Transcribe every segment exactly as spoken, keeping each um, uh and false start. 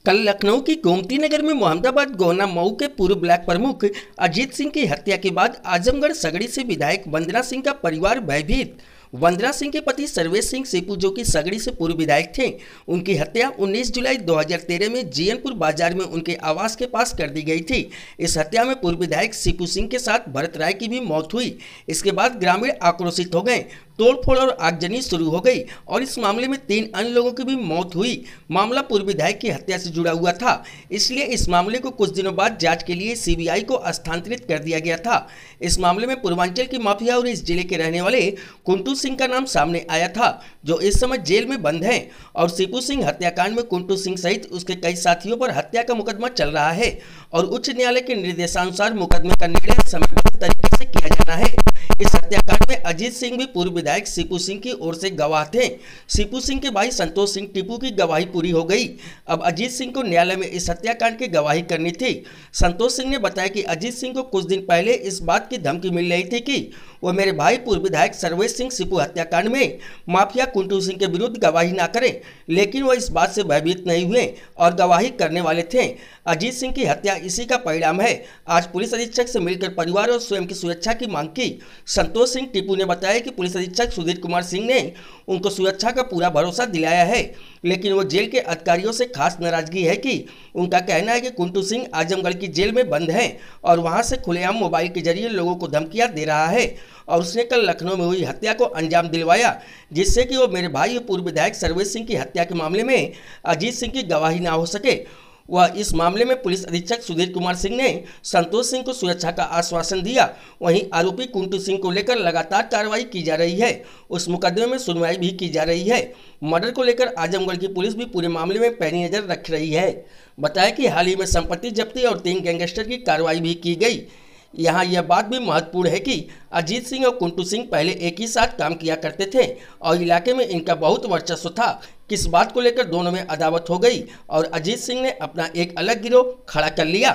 कल लखनऊ की गोमती नगर में मोहम्मदाबाद गोहना मऊ के पूर्व ब्लॉक प्रमुख अजीत सिंह की हत्या के बाद आजमगढ़ सगड़ी से विधायक वंदना सिंह का परिवार भयभीत। वंदना सिंह के पति सर्वेश सिंह सीपू जो कि सगड़ी से पूर्व विधायक थे, उनकी हत्या उन्नीस जुलाई दो हज़ार तेरह में जीएनपुर बाजार में उनके आवास के पास कर दी गई थी। इस हत्या में पूर्व विधायक सीपू सिंह के साथ भरत राय की भी मौत हुई। इसके बाद ग्रामीण आक्रोशित हो गए, तोड़फोड़ और आगजनी शुरू हो गई और इस मामले में तीन अन्य लोगों की भी मौत हुई। मामला पूर्व विधायक की हत्या से जुड़ा हुआ था, इसलिए इस मामले को कुछ दिनों बाद जांच के लिए सीबीआई को हस्तांतरित कर दिया गया था। इस मामले में पूर्वांचल की माफिया और इस जिले के रहने वाले कुंटू सिंह का नाम सामने आया था, जो इस समय जेल में बंद हैं और सीपू सिंह हत्याकांड में कुंटू सिंह सहित उसके कई साथियों पर हत्या का मुकदमा चल रहा है और उच्च न्यायालय के निर्देशानुसार मुकदमे का निर्णय समयबद्ध तरीके से किया जाना है। इस हत्याकांड में अजीत सिंह भी पूर्व विधायक सीपू सिंह की ओर से गवाह थे। सीपू सिंह के भाई संतोष सिंह टीपू की गवाही पूरी हो गई। अब अजीत सिंह को न्यायालय में इस हत्याकांड की गवाही करनी थी। संतोष सिंह ने बताया कि अजीत सिंह को कुछ दिन पहले इस बात की धमकी मिल रही थी कि वो मेरे भाई पूर्व विधायक सर्वेश सिंह सीपू हत्याकांड में माफिया कुंटू सिंह के विरुद्ध गवाही ना करें, लेकिन वो इस बात से भयभीत नहीं हुए और गवाही करने वाले थे। अजीत सिंह की हत्या इसी का परिणाम है। आज पुलिस अधीक्षक से मिलकर परिवार और स्वयं की सुरक्षा की मांग की। संतोष सिंह टीपू ने बताया कि पुलिस अधीक्षक सुधीर कुमार सिंह ने उनको सुरक्षा का पूरा भरोसा दिलाया है, लेकिन वो जेल के अधिकारियों से खास नाराजगी है कि उनका कहना है कि कुंटू सिंह आजमगढ़ की जेल में बंद है और वहां से खुलेआम मोबाइल के जरिए लोगों को धमकियां दे रहा है और उसने कल लखनऊ में हुई हत्या को अंजाम दिलवाया, जिससे कि वो मेरे भाई और पूर्व विधायक सर्वेश सिंह की हत्या के मामले में अजीत सिंह की गवाही ना हो सके। वह इस मामले में पुलिस अधीक्षक सुधीर कुमार सिंह ने संतोष सिंह को सुरक्षा का आश्वासन दिया। वहीं आरोपी कुंटू सिंह को लेकर लगातार कार्रवाई की जा रही है। उस मुकदमे में सुनवाई भी की जा रही है। मर्डर को लेकर आजमगढ़ की पुलिस भी पूरे मामले में पैनी नजर रख रही है। बताया कि हाल ही में संपत्ति जब्ती और तीन गैंगस्टर की कार्रवाई भी की गई। यहाँ यह बात भी महत्वपूर्ण है कि अजीत सिंह और कुंटू सिंह पहले एक ही साथ काम किया करते थे और इलाके में इनका बहुत वर्चस्व था। किस बात को लेकर दोनों में अदावत हो गई और अजीत सिंह ने अपना एक अलग गिरोह खड़ा कर लिया।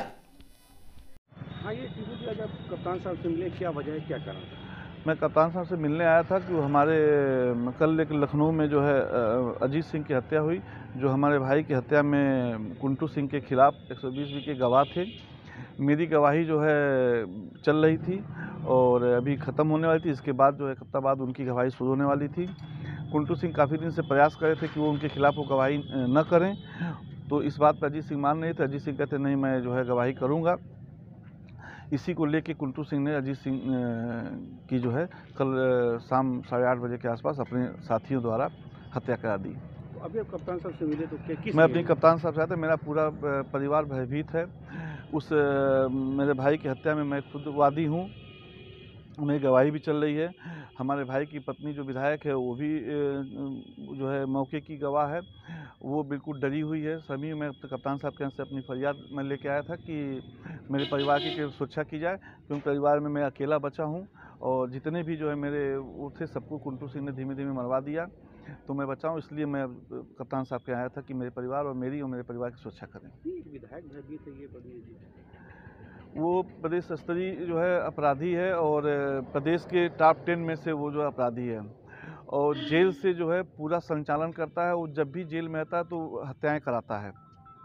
हाँ, ये टीपू जी आज आप कप्तान साहब से मिले, क्या वजह है, क्या कारण? मैं कप्तान साहब से मिलने आया था कि वो हमारे कल एक लखनऊ में जो है अजीत सिंह की हत्या हुई, जो हमारे भाई की हत्या में कुंटू सिंह के खिलाफ एक सौ बीस बी के गवाह थे। मेरी गवाही जो है चल रही थी और अभी ख़त्म होने वाली थी। इसके बाद जो है एक हफ्ता बाद उनकी गवाही शुरू होने वाली थी। कुंटू सिंह काफ़ी दिन से प्रयास कर रहे थे कि वो उनके खिलाफ वो गवाही न करें, तो इस बात पर अजीत सिंह मान नहीं थे। अजीत सिंह कहते नहीं, मैं जो है गवाही करूँगा। इसी को लेके कुंटू सिंह ने अजीत सिंह की जो है कल शाम साढ़े आठ बजे के आसपास अपने साथियों द्वारा हत्या करा दी। तो अभी आप कप्तान साहब से मिले तो क्या किस मैं अपनी कप्तान साहब से आया था। मेरा पूरा परिवार भयभीत है। उस मेरे भाई की हत्या में मैं खुद वादी हूँ, मेरी गवाही भी चल रही है। हमारे भाई की पत्नी जो विधायक है वो भी जो है मौके की गवाह है, वो बिल्कुल डरी हुई है। सभी मैं कप्तान साहब के यहाँ से अपनी फरियाद मैं लेके आया था कि मेरे परिवार की सुरक्षा की जाए, क्योंकि परिवार में मैं अकेला बचा हूँ और जितने भी जो है मेरे वो थे सबको कुंटू सिंह ने धीमे धीमे मरवा दिया, तो मैं बचाऊँ, इसलिए मैं कप्तान साहब के आया था कि मेरे परिवार और मेरी और मेरे परिवार की सुरक्षा करें। विधायक भयभीत है, ये बड़ी वो प्रदेश स्तरीय जो है अपराधी है और प्रदेश के टॉप टेन में से वो जो अपराधी है और जेल से जो है पूरा संचालन करता है। वो जब भी जेल में आता है तो हत्याएं कराता है।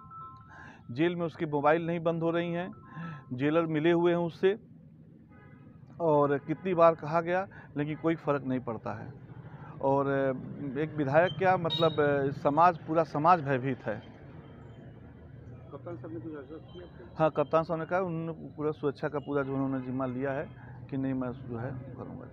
जेल में उसकी मोबाइल नहीं बंद हो रही हैं, जेलर मिले हुए हैं उससे और कितनी बार कहा गया लेकिन कोई फ़र्क नहीं पड़ता है। और एक विधायक क्या मतलब समाज, पूरा समाज भयभीत है। कप्तान साहब ने कुछ आश्वासन किया? हाँ, कप्तान साहब ने कहा उन्होंने पूरा सुरक्षा का पूरा जो उन्होंने जिम्मा लिया है कि नहीं मैं जो है करूँगा।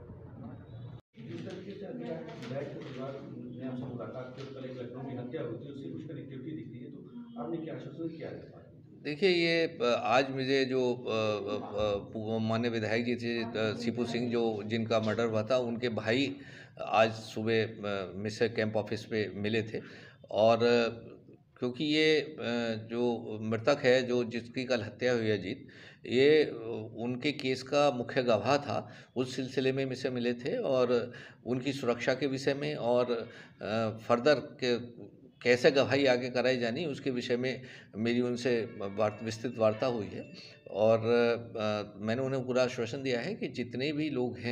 देखिए, ये आज मुझे जो माननीय विधायक जी थे सीपू सिंह जो जिनका मर्डर हुआ था, उनके भाई आज सुबह मिसर कैंप ऑफिस पे मिले थे और क्योंकि ये जो मृतक है जो जिसकी कल हत्या हुई है अजीत, ये उनके केस का मुख्य गवाह था। उस सिलसिले में मुझसे मिले थे और उनकी सुरक्षा के विषय में और फर्दर के कैसे गवाही आगे कराई जानी उसके विषय में मेरी उनसे विस्तृत वार्ता हुई है और आ, मैंने उन्हें पूरा आश्वासन दिया है कि जितने भी लोग हैं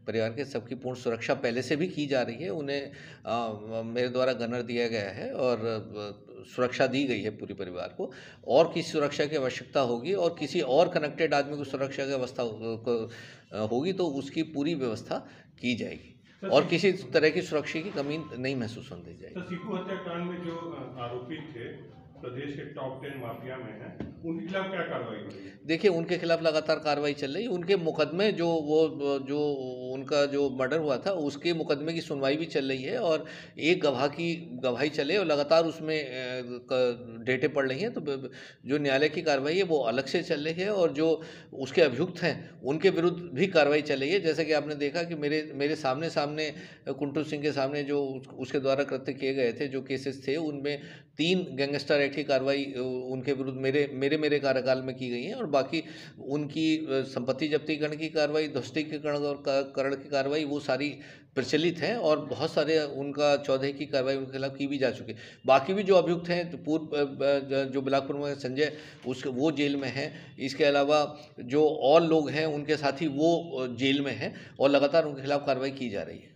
परिवार के सबकी पूर्ण सुरक्षा पहले से भी की जा रही है। उन्हें आ, मेरे द्वारा गनर दिया गया है और आ, सुरक्षा दी गई है पूरे परिवार को। और किसी सुरक्षा की आवश्यकता होगी और किसी और कनेक्टेड आदमी को सुरक्षा की अवस्था होगी तो उसकी पूरी व्यवस्था की जाएगी और किसी तरह की सुरक्षा की कमी नहीं महसूस होने दी जाएगी। तो सीपू हत्याकांड में जो आरोपी थे प्रदेश के टॉप टेन माफिया में हैं, उनके खिलाफ क्या कार्रवाई होगी? देखिए, उनके खिलाफ लगातार कार्रवाई चल रही है। उनके मुकदमे जो वो जो उनका जो मर्डर हुआ था उसके मुकदमे की सुनवाई भी चल रही है और एक गवाह की गवाही चले और लगातार उसमें डेटे पड़ रही हैं। तो जो न्यायालय की कार्रवाई है वो अलग से चल रही है और जो उसके अभियुक्त हैं उनके विरुद्ध भी कार्रवाई चल रही है। जैसे कि आपने देखा कि मेरे मेरे सामने सामने कुंटू सिंह के सामने जो उसके द्वारा कृत्य किए गए थे, जो केसेस थे, उनमें तीन गैंगस्टर एक्ट की कार्रवाई उनके विरुद्ध मेरे मेरे मेरे कार्यकाल में की गई है और बाकी उनकी संपत्ति जब्तीकरण की कार्रवाई, ध्वस्तीकरण और करण की कार्रवाई वो सारी प्रचलित हैं और बहुत सारे उनका चौदह की कार्रवाई उनके खिलाफ की भी जा चुकी है। बाकी भी जो अभियुक्त हैं, तो पूर्व जो बिलासपुर में संजय उस वो जेल में हैं। इसके अलावा जो और लोग हैं उनके साथी वो जेल में हैं और लगातार उनके खिलाफ कार्रवाई की जा रही है।